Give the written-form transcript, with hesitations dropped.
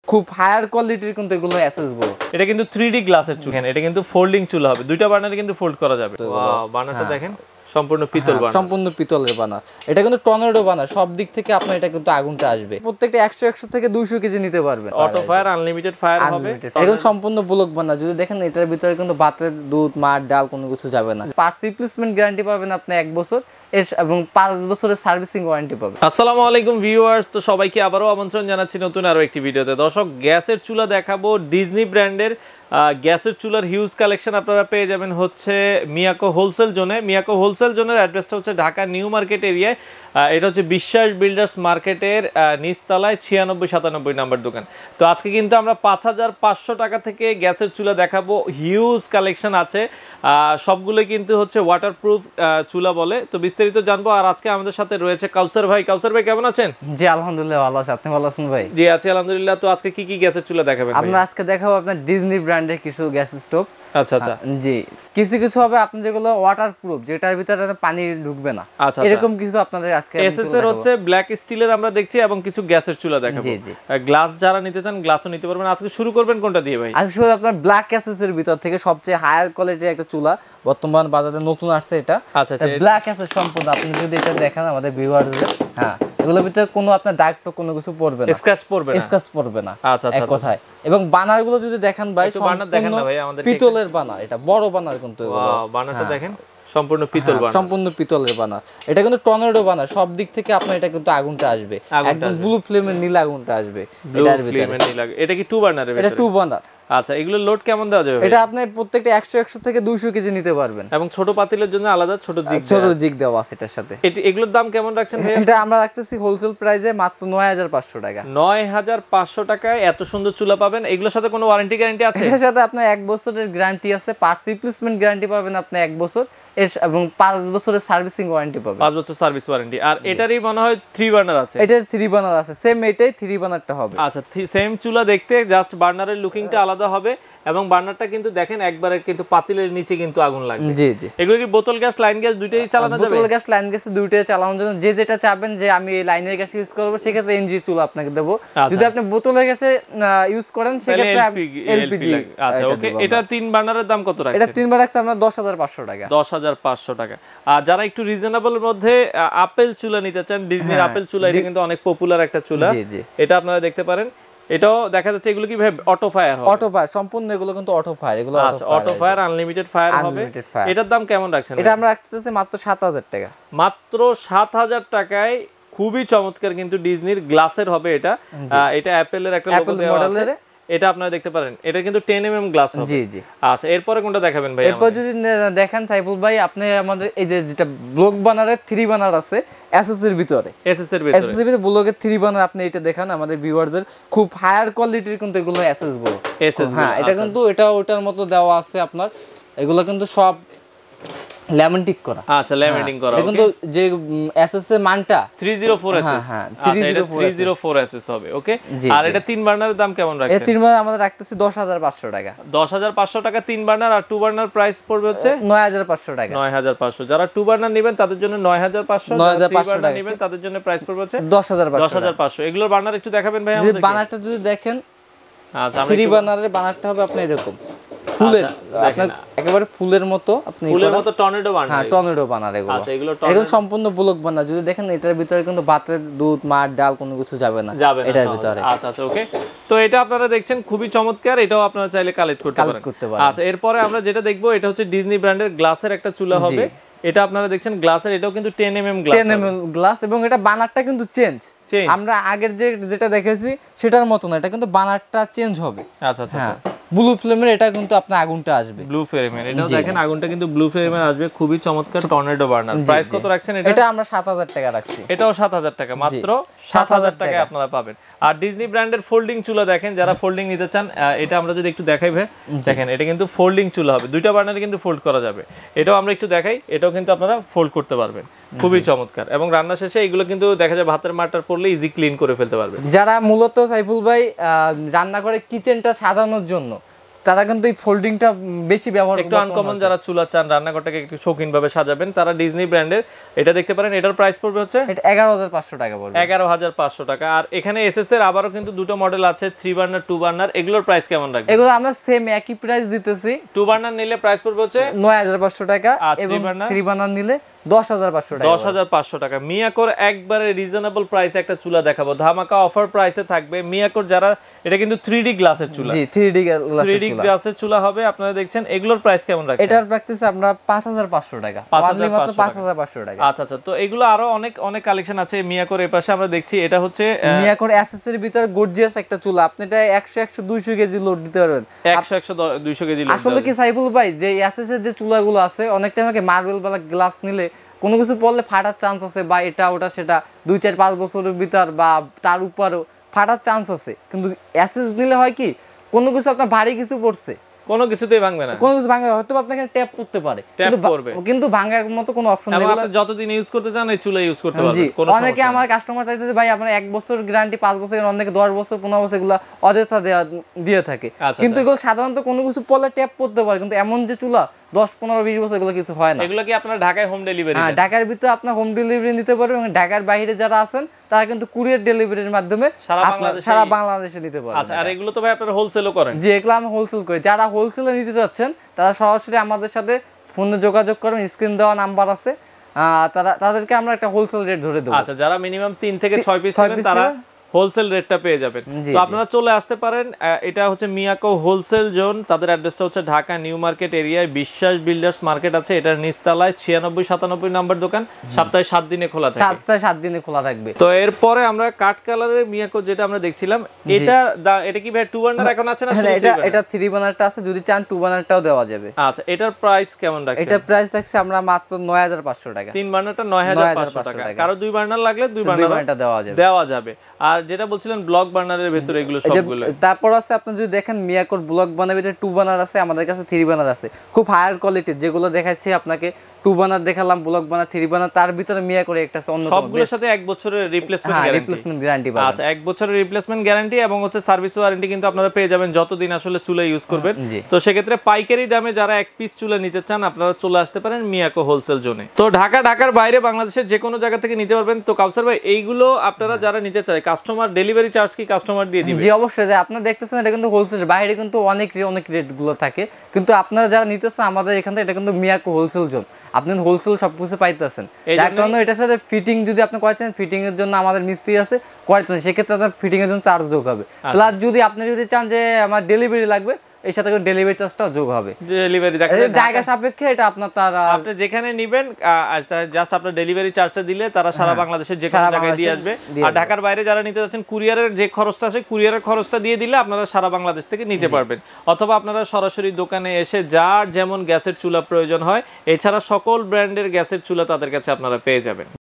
খুব হায়ার কোয়ালিটির কিন্তু এগুলো অ্যাসেস গুলো। এটা কিন্তু 3D গ্লাসের চুলা, এটা কিন্তু ফোল্ডিং চুলা হবে, দুইটা বার্নারে কিন্তু ফোল্ড করা যাবে। ওয়াও, বার্নারটা দেখেন সম্পূর্ণ পিতল বার্নার, সম্পূর্ণ পিতলের বার্নার। এটা কিন্তু টর্নেডো বার্নার, সব দিক থেকে আপনার এটা কিন্তু আগুনটা আসবে। প্রত্যেকটা 100 থেকে 200 কেজি নিতে পারবেন। অটো ফায়ার, আনলিমিটেড ফায়ার হবে। এটা সম্পূর্ণ ব্লক বার্নার। যদি দেখেন এটার ভিতরে কিন্তু ভাতের দুধ, মাছ, ডাল কোনো কিছু যাবে না। পার্টস রিপ্লেসমেন্ট গ্যারান্টি পাবেন আপনি 1 বছর এবং 5 বছরের সার্ভিসিং ওয়ারেন্টি পাবেন। আসসালামু আলাইকুম ভিউয়ার্স, তো সবাইকে আবারও আমন্ত্রণ জানাচ্ছি নতুন আরো একটি ভিডিওতে। দর্শক, গ্যাসের চুলা দেখাবো, ডিজনি ব্র্যান্ডের গ্যাসের চুলার হিউজ কালেকশন আপনারা পেয়ে যাবেন হচ্ছে মিয়াকো হোলসেল জোনে। মিয়াকো হোলসেল জোনের অ্যাড্রেসটা হচ্ছে ঢাকা নিউ মার্কেট এরিয়ায়। এটা হচ্ছে বিশ্বাস বিল্ডার্স মার্কেটের নিচতলায় 96-97 নাম্বার দোকান। তো আজকে কিন্তু আমরা 5500 টাকা থেকে গ্যাসের চুলা দেখাবো, হিউজ কালেকশন আছে, সবগুলো কিন্তু হচ্ছে ওয়াটারপ্রুফ চুলা বলে। তো বিস্তারিত জানবো। আর আজকে আমাদের সাথে রয়েছে কাউসার ভাই। কাউসার ভাই কেমন আছেন? জি আলহামদুলিল্লাহ ভালো আছি, আপনি ভালো আছেন ভাই? জি আছি আলহামদুলিল্লাহ। তো আজকে কি কি গ্যাসের চুলা দেখাবেন? আমরা আজকে দেখাবো আপনার ডিজনি ব্র্যান্ডের কিছু গ্যাস স্টোভ। আচ্ছা আচ্ছা, জি কিছু হবে আপনি যেগুলো ওয়াটারপ্রুফ, যেটার ভিতরে পানি ঢুকবে না, এরকম কিছু আপনাদের আজকে এসএস এর হচ্ছে ব্ল্যাক স্টিলের আমরা দেখছি, এবং কিছু গ্যাসের চুলা দেখাবো। জি জি, গ্লাস যারা নিতে চান গ্লাসও নিতে পারবেন। আজকে শুরু করবেন কোনটা দিয়ে ভাই? আজকে শুরু আপনার ব্ল্যাক এসএস এর ভিতর থেকে সবচেয়ে হায়ার কোয়ালিটির একটা চুলা, বর্তমান বাজারে নতুন আসছে এটা। আচ্ছা আচ্ছা, ব্ল্যাক এসএস সম্পূর্ণ। আপনি যদি এটা দেখেন আমাদের ভিউয়ারদের, হ্যাঁ এগুলোর ভিতরে কোনো আপনার দাগ তো কোনো কিছু পড়বে না, স্ক্র্যাচ পড়বে না, স্ক্র্যাচ পড়বে না। আচ্ছা আচ্ছা, এক কথায়। এবং বানারগুলো যদি দেখেন ভাই, সম্পূর্ণ পিতলের বানার, এটা বড় বানার কিন্তু। ওয়াও, বানারটা দেখেন সম্পূর্ণ পিতল বানার, সম্পূর্ণ পিতলের বানার। এটা কিন্তু টর্নেডো বানার, সব দিক থেকে আপনার এটা কিন্তু আগুনটা আসবে, একদম ব্লু ফ্লেমের নীল আগুনটা আসবে এটার ভিতরে। এটা কি 2 বার্নারের? এটা 2 বার্নার। আচ্ছা, এগুলো লোড কেমন দেওয়া যাবে? এটা আপনি প্রত্যেকটা 100 থেকে 200 কেজি নিতে পারবেন, এবং ছোট পাতিলের জন্য আলাদা ছোট জিগ দেওয়া আছে এটার সাথে। এগুলোর দাম কেমন রাখছেন ভাই? এটা আমরা রাখতেছি হোলসেল প্রাইসে মাত্র 9500 টাকা। 9500 টাকায় এত সুন্দর চুলা পাবেন। এগুলোর সাথে কোনো ওয়ারেন্টি গ্যারান্টি আছে? এর সাথে আপনার 1 বছরের গ্যারান্টি আছে, পার্টস রিপ্লেসমেন্ট গ্যারান্টি পাবেন আপনি 1 বছর এবং 5 বছরের সার্ভিসিং ওয়ারেন্টি পাবেন। 5 বছর সার্ভিস ওয়ারেন্টি। আর এটারই মনে হয় 3 বার্নার আছে। এটা 3 বার্নার আছে, সেম এটাই 3 বার্নারটা হবে। আচ্ছা, সেম চুলা দেখতে, জাস্ট বার্নারের লুকিংটা আলাদা হবে, এবং বার্নারটা কিন্তু দেখেন একবারে কিন্তু পাতিলের নিচে কিন্তু আগুন লাগবে। জি জি। এগুলো কি বোতল গ্যাস, লাইন গ্যাস দুইটাই চালানো যাবে? বোতল গ্যাস, লাইন গ্যাস দুইটাই চালানোর জন্য যে যেটা চাবেন, যে আমি এই লাইনের গ্যাস ইউজ করব সেক্ষেত্রে এনজি চুলা আপনাকে দেব। যদি আপনি বোতলের গ্যাসে ইউজ করেন সেক্ষেত্রে এলপিজি। আচ্ছা ওকে। এটা 3 বার্নারের দাম কত রাখছেন? এটা 3 বার রাখছে আমরা 10500 টাকা। 10500 টাকা। আর যারা একটু রিজনেবল এর মধ্যে আপেল চুলা নিতে চান, ডিজনির আপেল চুলা, এটা কিন্তু অনেক পপুলার একটা চুলা। জি জি, এটা আপনারা দেখতে পারেন। এটাও দেখা যাচ্ছে এগুলো কি ভাই অটো ফায়ার হবে? অটো ফায়ার সম্পূর্ণ, এগুলো কিন্তু অটো ফায়ার। এগুলো অটো ফায়ার, আনলিমিটেড ফায়ার হবে। এটার দাম কেমন রাখছেন? এটা আমরা রাখতেছি মাত্র 7000 টাকা। মাত্র 7000 টাকায় খুবই চমৎকার কিন্তু ডিজনির গ্লাসের হবে এটা। এটা অ্যাপেলের একটা লোগো দেওয়া আছে। এটা আপনারা দেখতে পারেন, এটা কিন্তু 10mm গ্লাস হবে। জি জি। আচ্ছা, এরপরে কোনটা দেখাবেন ভাই? এরপর যদি দেখেন সাইফুল ভাই, আপনি আমাদের এই যে যেটা ব্লক বানারের 3 বানার আছে এসএস এর ভিতরে, এসএস এর ভিতরে ব্লকের 3 বানার, আপনি এটা দেখান আমাদের ভিউয়ারদের, খুব হায়ার কোয়ালিটির কিন্তু এগুলো এসএস গুলো। হ্যাঁ, এটা কিন্তু এটা ওটার মতো দেওয়া আছে আপনার। এগুলো কিন্তু সব ল্যামিনেটিং করা। আচ্ছা, ল্যামিনেটিং করা। এটা কিন্তু যে এসএস এর মানটা 304 এসএস। হ্যাঁ, আচ্ছা, এটা 304 এসএস হবে। ওকে। আর এটা 3 বার্নারের দাম কেমন রাখছেন? এটা 3 বার্নার আমাদের রাখতেছি 10500 টাকা। 10500 টাকা 3 বার্নার। আর 2 বার্নার প্রাইস পড়বে হচ্ছে 9500 টাকা। 9500। যারা 2 বার্নার নেবেন তাদের জন্য 9500, যারা 3 বার্নার নেবেন তাদের জন্য প্রাইস পড়বে হচ্ছে 10500। এগুলোর বার্নার একটু দেখাবেন ভাই আমাদের? যে বার্নারটা যদি দেখেন, আচ্ছা, 3 বার্নারের বার্নারটা হবে আপনি এরকম ফুলের, আপনার একেবারে ফুলের মতো, আপনি ফুলের মতো টর্নেডো বার্নার। হ্যাঁ, টর্নেডো বার্নার এগুলো। আচ্ছা, এগুলো সম্পূর্ণ ব্লক বার্নার। যদি দেখেন এটার ভিতরে কিন্তু ভাতের দুধ, মাছ, ডাল কোনো কিছু যাবে না এটার ভিতরে। আচ্ছা আচ্ছা, ওকে। তো এটা আপনারা দেখছেন খুবই চমৎকার, এটাও আপনারা চাইলে কালেক্ট করতে পারেন। আচ্ছা, এরপরে আমরা যেটা দেখবো এটা হচ্ছে ডিজনি ব্র্যান্ডের গ্লাসের একটা চুলা হবে। এটা আপনারা দেখছেন গ্লাসের, এটাও কিন্তু 10mm গ্লাস, 10mm গ্লাস, এবং এটা বানারটা কিন্তু চেঞ্জ। আমরা আগের যেটা দেখেছি সেটার মতো না, এটা কিন্তু বানারটা চেঞ্জ হবে। আচ্ছা আচ্ছা, ব্লু ফ্লেমের এটা কিন্তু আপনার আগুনটা আসবে, ব্লু ফ্লেমের। এটাও দেখেন আগুনটা কিন্তু ব্লু ফ্লেমের আসবে, খুবই চমৎকার টর্নেডো বার্নার। প্রাইস কত রাখছেন এটা? এটা আমরা 7000 টাকা রাখছি। এটাও 7000 টাকা, মাত্র 7000 টাকায় আপনারা পাবেন। আর ডিজনি ব্র্যান্ডের ফোল্ডিং চুলা দেখেন, যারা ফোল্ডিং নিতে চান, এটা আমরা যদি একটু দেখাই ভাই, দেখেন এটা কিন্তু ফোল্ডিং চুলা হবে, দুইটা বার্নারে কিন্তু ফোল্ড করা যাবে। এটাও আমরা একটু দেখাই, এটাও কিন্তু আপনারা ফোল্ড করতে পারবেন, খুবই চমৎকার। এবং রান্না শেষে এগুলো কিন্তু দেখা যায় ভাতের মারটার পড়লে ইজি ক্লিন করে ফেলতে পারবেন। যারা মূলত সাইফুল ভাই রান্না করে কিচেনটা সাজানোর জন্য তারা কিন্তু এই ফোল্ডিংটা বেশি ব্যবহার একটু আনকমন যারা চুলা চান রান্নাঘরটাকে একটু শৌখিন ভাবে সাজাবেন তারা ডিজনি ব্র্যান্ডের এটা দেখতে পারেন। এটার প্রাইস পড়বে হচ্ছে এটা 11500 টাকা পড়বে, 11500 টাকা। আর এখানে এসএস এর আবারও কিন্তু দুটো মডেল আছে, 3 বার্নার 2 বার্নার, এগুলোর প্রাইস কেমন রাখবেন? এগুলো আমরা সেম একই প্রাইস দিতেছি। 2 বার্নার নিলে প্রাইস পড়বে হচ্ছে 9500 টাকা এবং 3 বার্নার নিলে 10500 টাকা, 10500 টাকা। মিয়াকোর একবারে রিজনেবল প্রাইসে একটা চুলা দেখাবো, ধামাকা অফার প্রাইসে থাকবে। মিয়াকোর যারা এটা কিন্তু 3D গ্লাসের চুলা, জি 3D গ্লাসের চুলা হবে। আপনারা দেখছেন এগুলোর প্রাইস কেমন রাখছেন? এটার প্র্যাকটিস আমরা 5500 টাকা, অনলি মাত্র 5500 টাকা। আচ্ছা আচ্ছা, তো এগুলো আরো অনেক অনেক কালেকশন আছে মিয়াকোর। এই পাশে আমরা দেখছি এটা হচ্ছে মিয়াকোর এসএসের ভিতরে গর্জিয়াস একটা চুলা, আপনি এটা 100 200 কেজি লোড দিতে পারবেন। 100 200 কেজি লোড। আসলে কি সাইফুল ভাই, যে এসএসের যে চুলাগুলো আছে অনেক টাইম আগে মার্বেল বালা গ্লাস নিলে কোনো কিছু পড়লে ফাটার চান্স আছে, বা এটা ওটা সেটা 2 4 5 বছরের ভিতর বা তার উপরও ফাটার চান্স আছে। কিন্তু এসএস নিলে হয় কি, কোনো কিছু আপনার ভারী কিছু পড়ছে, কোনো কিছুতেই ভাঙবে না, কোনো কিছু ভাঙবে হয়তো আপনাকে ট্যাপ করতে পারে, কিন্তু ভাঙার মতো কোনো অপশন নেই। আপনি যতদিন ইউজ করতে চান এই চুলা ইউজ করতে পারবেন। অনেকে আমার কাস্টমার চাইতেছে ভাই আপনার 1 বছর গ্যারান্টি, 5 বছর, অনেকে 10 বছর 15 বছর এগুলো অযথা দিয়ে থাকে। কিন্তু এগুলো সাধারণত কোনো কিছু পড়লে ট্যাপ করতে পারে, কিন্তু এমন যে চুলা 10 15 20 বছর এগুলো কিছু হয় না। এগুলো কি আপনারা ঢাকায় হোম ডেলিভারি? হ্যাঁ, ঢাকার ভিতরে আপনার হোম ডেলিভারি নিতে পারবেন, এবং ঢাকার বাইরে যারা আছেন তারা কিন্তু কুরিয়ার ডেলিভারির মাধ্যমে সারা বাংলাদেশে নিতে পারবেন। আচ্ছা, আর এগুলো তো ভাই আপনারা হোলসেলও করেন? জি, এগুলো আমি হোলসেল করি। যারা হোলসেলে নিতে চাচ্ছেন তারা সরাসরি আমাদের সাথে ফোনে যোগাযোগ করবেন, স্ক্রিন দেওয়া নাম্বার আছে, তাদেরকে আমরা একটা হোলসেল রেট ধরে দেব। আচ্ছা, যারা মিনিমাম 3 থেকে 6 পিস নেবেন তারা হোলসেল রেটটা পেয়ে যাবেন। তো আপনারা চলে আসতে পারেন। এটা হচ্ছে মিয়াকো হোলসেল জোন, তাদের অ্যাড্রেসটা হচ্ছে ঢাকা নিউ মার্কেট এরিয়ায় বিশ্বাস বিল্ডার্স মার্কেট আছে, এটার নিচতলায় 96 97 নাম্বার দোকান। সপ্তাহে 7 দিনে খোলা থাকে, সপ্তাহে 7 দিনে খোলা থাকবে। তো এরপরে আমরা কাট কালারের মিয়াকো যেটা আমরা দেখছিলাম, এটা কি ভাই 2 বার্নার এখন আছে না? এটা 3 বার্নারটা আছে, যদি চান 2 বার্নারটাও দেওয়া যাবে। আচ্ছা, এটার প্রাইস কেমন রাখছেন? এটার প্রাইস রাখছি আমরা মাত্র 9500 টাকা। 3 বার্নারটা 9500 টাকা। কারো 2 বার্নার লাগলে 2 বার্নারটা দেওয়া যাবে। আর যেটা বলছিলেন ব্লক বার্নারের ভিতরে এগুলো সবগুলো। তারপর আছে আপনি যদি দেখেন মিয়াকোর ব্লক বার্নারের ভিতরে 2 বার্নার আছে, আমাদের কাছে 3 বার্নার আছে, খুব হায়ার কোয়ালিটির। যেগুলো দেখাচ্ছি আপনাকে 2 বার্নার দেখালাম, ব্লক বার্নার, 3 বার্নার, তার ভিতরে মিয়াকোর একটা আছে অন্য, সবগুলোর সাথে 1 বছরের রিপ্লেসমেন্ট গ্যারান্টি পাবেন। আচ্ছা, 1 বছরের রিপ্লেসমেন্ট গ্যারান্টি এবং হচ্ছে সার্ভিস ওয়ারেন্টি কিন্তু আপনারা পেয়ে যাবেন যতদিন আসলে চুলা ইউজ করবেন। তো সেক্ষেত্রে পাইকারি দামে যারা 1 পিস চুলা নিতে চান আপনারা চলে আসতে পারেন মিয়াকো হোলসেল জোনে। তো ঢাকার বাইরে বাংলাদেশের যে কোনো জায়গা থেকে নিতে পারবেন। তো কাউসার ভাই, এইগুলো আপনারা যারা নিতে চায় কাস্টমার ডেলিভারি চার্জ কি কাস্টমার দিয়ে দিবে? জি অবশ্যই, যে আপনারা দেখতেছেন এটা কিন্তু হোলসেল, বাইরে কিন্তু অনেক রেট গুলো থাকে, কিন্তু আপনারা যারা নিতেছেন আমাদের এখান থেকে, এটা কিন্তু মিয়াকো হোলসেল জোন, আপনি হোলসেল সবকিছু পাইতেছেন। যার কারণে এটার সাথে ফিটিং যদি আপনি করেছেন, ফিটিং এর জন্য আমাদের মিস্ত্রি আছে করেছেন, সেক্ষেত্রে আপনার ফিটিং এর জন্য চার্জ যোগ হবে। প্লাস যদি আপনি চান যে আমার ডেলিভারি লাগবে, এই সাথে ডেলিভারি চার্জটাও যোগ হবে। ডেলিভারি জায়গা সাপেক্ষে এটা আপনার, তারা আপনি যেখানে নেবেন জাস্ট আপনার ডেলিভারি চার্জটা দিলে তারা সারা বাংলাদেশের যে কোনো জায়গায় দিয়ে আসবে। আর ঢাকার বাইরে যারা নিতে যাচ্ছেন কুরিয়ারের যে খরচটা আছে, কুরিয়ারের খরচটা দিয়ে দিলে আপনারা সারা বাংলাদেশ থেকে নিতে পারবেন। অথবা আপনারা সরাসরি দোকানে এসে যার যেমন গ্যাসের চুলা প্রয়োজন হয়, এছাড়া সকল ব্র্যান্ডের গ্যাসের চুলা তাদের কাছে আপনারা পেয়ে যাবেন।